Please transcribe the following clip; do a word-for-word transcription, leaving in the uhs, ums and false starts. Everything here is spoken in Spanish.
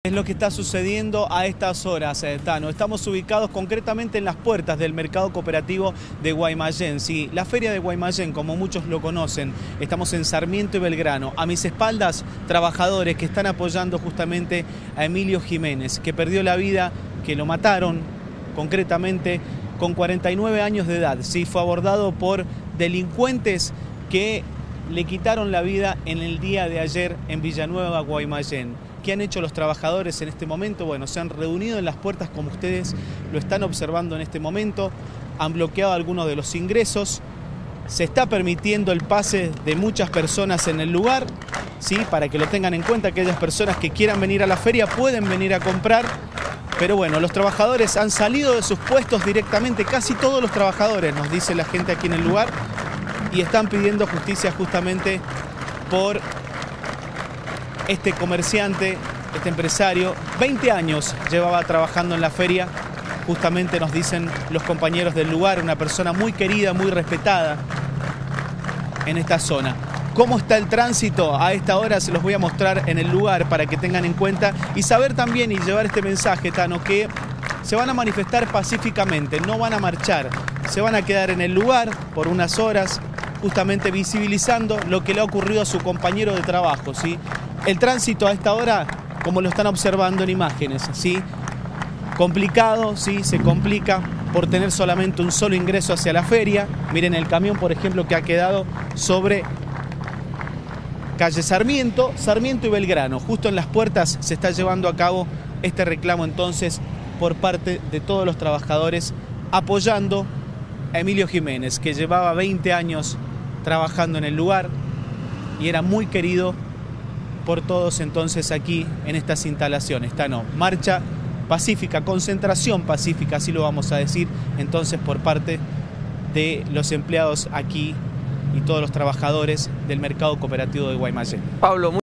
Es lo que está sucediendo a estas horas, eh, Tano. Estamos ubicados concretamente en las puertas del mercado cooperativo de Guaymallén. Sí, la feria de Guaymallén, como muchos lo conocen, estamos en Sarmiento y Belgrano. A mis espaldas, trabajadores que están apoyando justamente a Emilio Jiménez, que perdió la vida, que lo mataron concretamente con cuarenta y nueve años de edad. Sí, fue abordado por delincuentes que le quitaron la vida en el día de ayer en Villanueva, Guaymallén. ¿Qué han hecho los trabajadores en este momento? Bueno, se han reunido en las puertas como ustedes lo están observando en este momento, han bloqueado algunos de los ingresos, se está permitiendo el pase de muchas personas en el lugar, ¿sí? Para que lo tengan en cuenta, aquellas personas que quieran venir a la feria pueden venir a comprar, pero bueno, los trabajadores han salido de sus puestos directamente, casi todos los trabajadores, nos dice la gente aquí en el lugar, y están pidiendo justicia justamente por este comerciante, este empresario. veinte años llevaba trabajando en la feria, justamente nos dicen los compañeros del lugar, una persona muy querida, muy respetada en esta zona. ¿Cómo está el tránsito? A esta hora se los voy a mostrar en el lugar para que tengan en cuenta y saber también y llevar este mensaje, Tano, que se van a manifestar pacíficamente, no van a marchar, se van a quedar en el lugar por unas horas, justamente visibilizando lo que le ha ocurrido a su compañero de trabajo, ¿sí? El tránsito a esta hora, como lo están observando en imágenes, ¿sí? Complicado, ¿sí? Se complica por tener solamente un solo ingreso hacia la feria. Miren el camión, por ejemplo, que ha quedado sobre calle Sarmiento, Sarmiento y Belgrano. Justo en las puertas se está llevando a cabo este reclamo entonces por parte de todos los trabajadores apoyando a Emilio Jiménez, que llevaba veinte años trabajando en el lugar y era muy querido por todos entonces aquí en estas instalaciones. Tano, marcha pacífica, concentración pacífica, así lo vamos a decir entonces por parte de los empleados aquí y todos los trabajadores del mercado cooperativo de Guaymallén. Pablo,